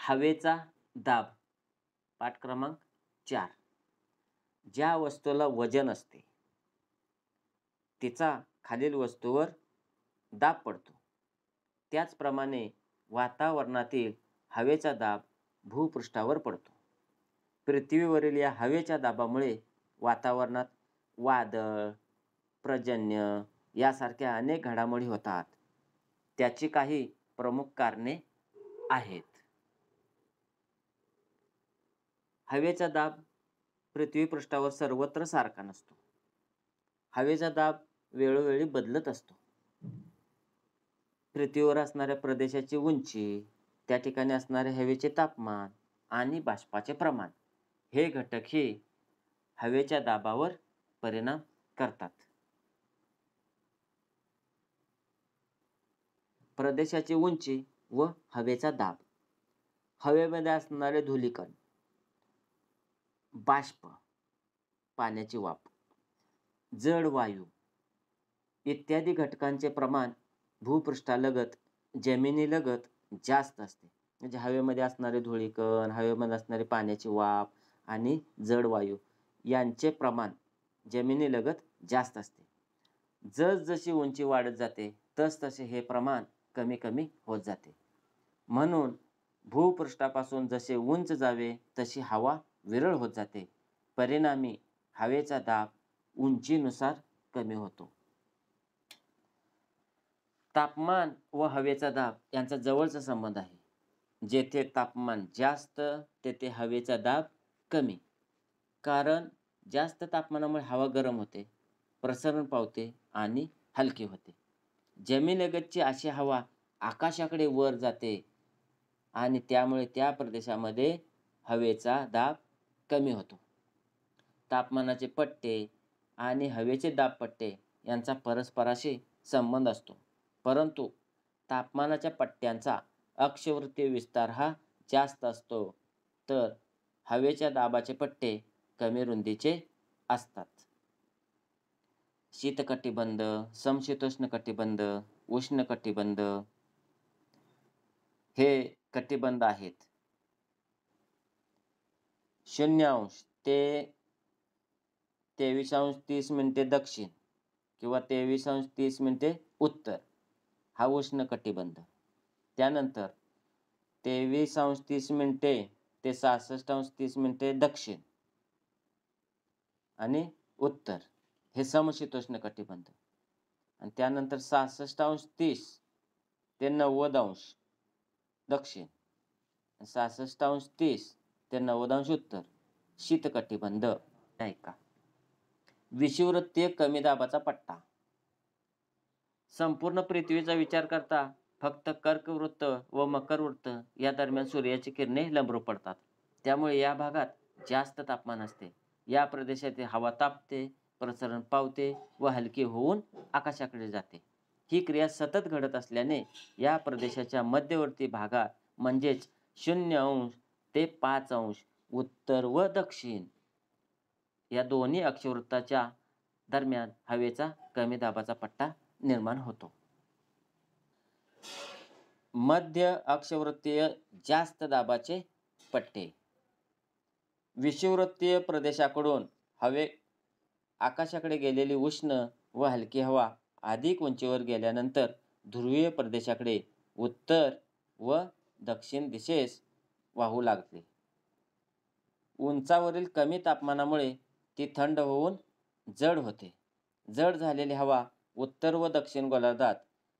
हवेचा दाब पाठ क्रमांक 4. ज्या वस्तूला वजन असते तिचा खालील वस्तूवर दाब पडतो. त्याचप्रमाणे वातावरणातील हवेचा दाब भूपृष्ठावर पडतो. पृथ्वीवरील या हवेच्या दाबामुळे वातावरणात वादळ, पर्जन्य यासारख्या अनेक घडामोडी होतात. त्याची काही प्रमुख कारणे आहेत. हवेचा दाब पृथ्वीपृष्ठावर सर्वत्र सारखा नसतो. हवेचा दाब वेळोवेळी बदलत असतो. पृथ्वीवर असणाऱ्या प्रदेशाची उंची, त्या ठिकाणी असणारे हवेचे तापमान आणि बाष्पाचे प्रमाण हे घटकही हवेच्या दाबावर परिणाम करतात. प्रदेशाची उंची व हवेचा दाब. हवेमध्ये असणारे धूलिकण, बाष्प, पाण्याची वाफ, जड वायू इत्यादी घटकांचे प्रमाण भूपृष्ठालगत, जमिनीलगत जास्त असते. म्हणजे हवेमध्ये असणारे धूलिकण, हवेमध्ये असणारी पाण्याची वाफ आणि जड वायू यांचे प्रमाण जमिनीलगत जास्त असते. जसजशी उंची वाढत जाते तसतसे हे प्रमाण कमी कमी होत जाते. म्हणून भूपृष्ठापासून जसे उंच जावे तशी हवा विरळ होत जाते. परिणामी हवेचा दाब उंचीनुसार कमी होतो. तापमान व हवेचा दाब यांचा जवळचा संबंध आहे. जेथे तापमान जास्त तेथे हवेचा दाब कमी. कारण जास्त तापमानामुळे हवा गरम होते, प्रसरण पावते आणि हलकी होते. जमिनीलगतची अशी हवा आकाशाकडे वर जाते आणि त्यामुळे त्या प्रदेशामध्ये हवेचा दाब कमी होतो. तापमानाचे पट्टे आणि हवेचे दाब पट्टे यांचा परस्पराशी संबंध असतो. परंतु तापमानाच्या पट्ट्यांचा अक्षवृत्तीय विस्तार हा जास्त असतो, तर हवेच्या दाबाचे पट्टे कमी रुंदीचे असतात. शीतकटिबंध, समशीतोष्ण कटिबंध, उष्ण कटिबंध हे कटिबंध आहेत. 0° ते 23°30' दक्षिण किंवा 23°30' उत्तर हा उष्ण कटिबंध. त्यानंतर 23°30' ते 66°30' दक्षिण आणि उत्तर हे समशीतोष्ण कटिबंध. आणि त्यानंतर 66°30 ते 90° दक्षिण, 66°30 ते 90° उत्तर शीतकटिबंध आहे का. विषुववृत्तीय कमी दाबाचा पट्टा. संपूर्ण पृथ्वीचा विचार करता फक्त कर्कवृत्त व मकरवृत्त या दरम्यान सूर्याची किरणे लंबरूप पडतात. त्यामुळे या भागात जास्त तापमान असते. या प्रदेशातील हवा तापते, प्रसरण पावते व हलकी होऊन आकाशाकडे जाते. ही क्रिया सतत घडत असल्याने या प्रदेशाच्या मध्यवर्ती भागात म्हणजेच 0° ते 5° उत्तर व दक्षिण या दोन्ही अक्षवृत्ताच्या दरम्यान हवेचा कमी दाबाचा पट्टा निर्माण होतो. मध्य अक्षवृत्तीय जास्त दाबाचे पट्टे. विषुववृत्तीय प्रदेशाकडून आकाशाकडे गेलेली उष्ण व हलकी हवा अधिक उंचीवर गेल्यानंतर ध्रुवीय प्रदेशाकडे उत्तर व दक्षिण दिशेस वाहू लागते. उंचावरील कमी तापमानामुळे ती थंड होऊन जड होते. जड झालेली हवा उत्तर व दक्षिण गोलार्धात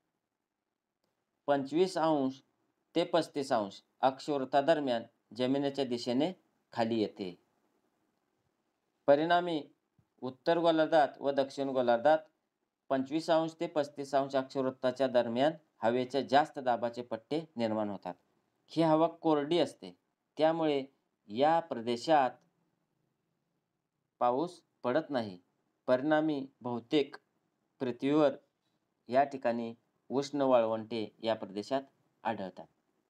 25° ते 35° अक्षवृत्तादरम्यान जमिनीच्या दिशेने खाली येते. परिणामी उत्तर गोलार्धात व दक्षिण गोलार्धात 25° ते 35° अक्षवृत्ताच्या दरम्यान हवेच्या जास्त दाबाचे पट्टे निर्माण होतात. ही हवा कोरडी असते, त्यामुळे या प्रदेशात पाऊस पडत नाही. परिणामी बहुतेक पृथ्वीवर या ठिकाणी उष्ण वाळवंटे या प्रदेशात आढळतात.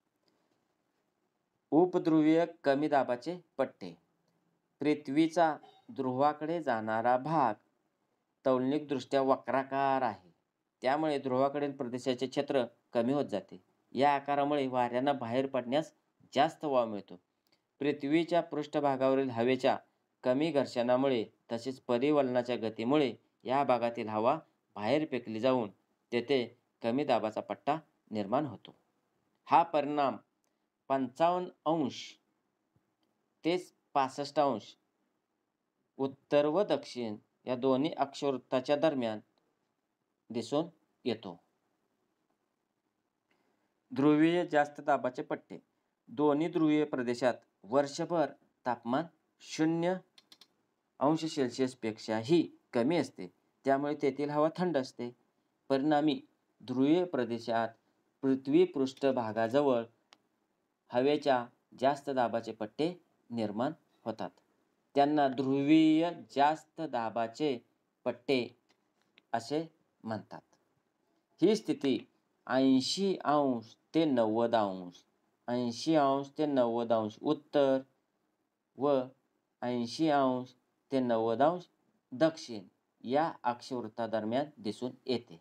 उपध्रुवीय कमी दाबाचे पट्टे. पृथ्वीचा ध्रुवाकडे जाणारा भाग तौलनिकदृष्ट्या वक्राकार आहे. त्यामुळे ध्रुवाकडील प्रदेशाचे क्षेत्र कमी होत जाते. या आकारामुळे वाऱ्यांना बाहेर पडण्यास जास्त वाव मिळतो. पृथ्वीच्या पृष्ठभागावरील हवेच्या कमी घर्षणामुळे तसेच परिवलनाच्या गतीमुळे या भागातील हवा बाहेर फेकली जाऊन तेथे कमी दाबाचा पट्टा निर्माण होतो. हा परिणाम 55° ते 65° उत्तर व दक्षिण या दोन्ही अक्षवृत्ताच्या दरम्यान दिसून येतो. ध्रुवीय जास्त दाबाचे पट्टे. दोन्ही ध्रुवीय प्रदेशात वर्षभर तापमान 0° पेक्षाही कमी असते, त्यामुळे तेथील हवा थंड असते. परिणामी ध्रुवीय प्रदेशात पृथ्वी पृष्ठभागाजवळ हवेच्या जास्त दाबाचे पट्टे निर्माण होतात. त्यांना ध्रुवीय जास्त दाबाचे पट्टे असे म्हणतात. ही स्थिती 80° ते 90°, 80° ते 90° उत्तर व 80° ते 90° दक्षिण या अक्षवृत्तादरम्यान दिसून येते.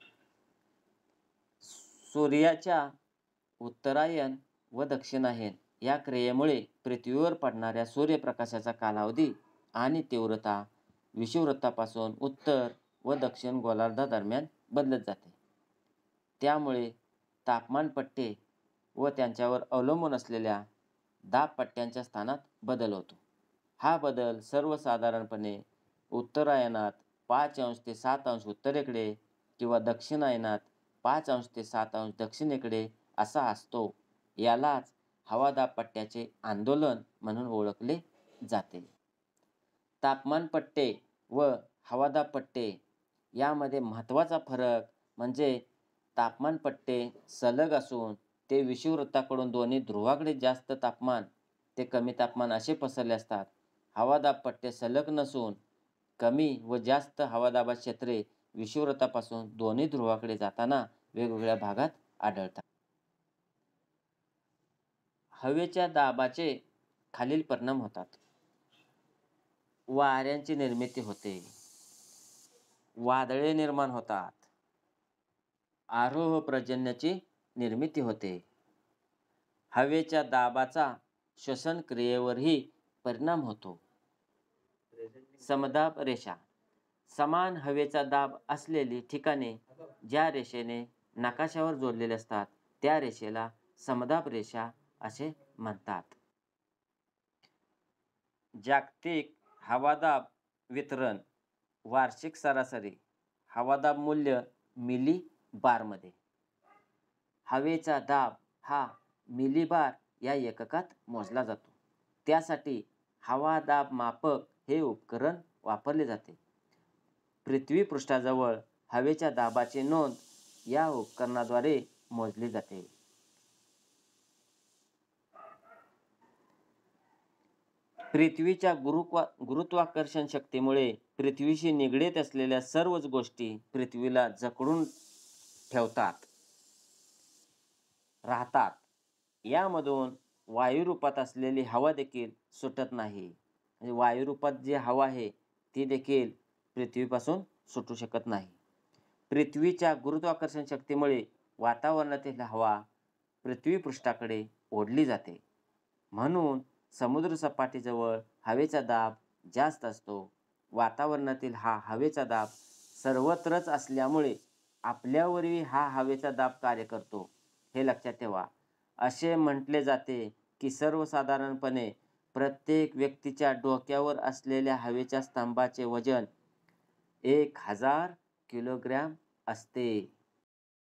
सूर्याच्या उत्तरायन व दक्षिणायन या क्रियेमुळे पृथ्वीवर पडणाऱ्या सूर्यप्रकाशाचा कालावधी आणि तीव्रता विषुववृत्तापासून उत्तर व दक्षिण गोलार्धादरम्यान बदलत जाते. त्यामुळे तापमानपट्टे व त्यांच्यावर अवलंबून असलेल्या दाबपट्ट्यांच्या स्थानात बदल होतो. हा बदल सर्वसाधारणपणे उत्तरायणात 5° ते 7° उत्तरेकडे किंवा दक्षिणायनात 5° ते 7° दक्षिणेकडे असा असतो. यालाच हवादाब पट्ट्याचे आंदोलन म्हणून ओळखले जाते. तापमानपट्टे व हवादाब पट्टे यामध्ये महत्त्वाचा फरक म्हणजे तापमानपट्टे सलग असून ते विषुववृत्ताकडून दोन्ही ध्रुवाकडे जास्त तापमान ते कमी तापमान असे पसरले असतात. हवादाब पट्टे सलग नसून कमी व जास्त हवादाबाची क्षेत्रे विषुववृत्तापासून दोन्ही ध्रुवाकडे जाताना वेगवेगळ्या भागात आढळतात. हवेच्या दाबाचे खालील परिणाम होतात. वाऱ्यांची निर्मिती होते, वादळे निर्माण होतात, आरोह पर्जन्याची निर्मिती होते. हवेच्या दाबाचा श्वसन क्रियेवरही परिणाम होतो. समदाब रेषा. समान हवेचा दाब असलेली ठिकाणे ज्या रेषेने नकाशावर जोडलेले असतात त्या रेषेला समदाब रेषा असे म्हणतात. जागतिक हवादाब वितरण वार्षिक सरासरी हवादाब मूल्य मिली बारमध्ये. हवेचा दाब हा मिलीबार या एककात मोजला जातो. त्यासाठी हवादाब मापक हे उपकरण वापरले जाते. पृथ्वीपृष्ठाजवळ हवेच्या दाबाची नोंद या उपकरणाद्वारे मोजली जाते. पृथ्वीच्या गुरुत्वाकर्षण शक्तीमुळे पृथ्वीशी निगडीत असलेल्या सर्वच गोष्टी पृथ्वीला जखडून राहतात. यामधून वायुरूपात असलेली हवा देखील सुटत नाही. म्हणजे वायुरूपात जी हवा आहे ती देखील पृथ्वीपासून सुटू शकत नाही. पृथ्वीच्या गुरुत्वाकर्षण शक्तीमुळे वातावरणातील हवा पृथ्वीपृष्ठाकडे ओढली जाते. म्हणून समुद्र सपाटीजवळ हवेचा दाब जास्त असतो. वातावरणातील हा हवेचा दाब सर्वत्रच असल्यामुळे आपल्यावरही हा हवेचा दाब कार्य करतो, हे लक्षात ठेवा. असे म्हटले जाते की सर्वसाधारणपणे प्रत्येक व्यक्तीच्या डोक्यावर असलेल्या हवेच्या स्तंभाचे वजन 1000 किलोग्रॅम असते.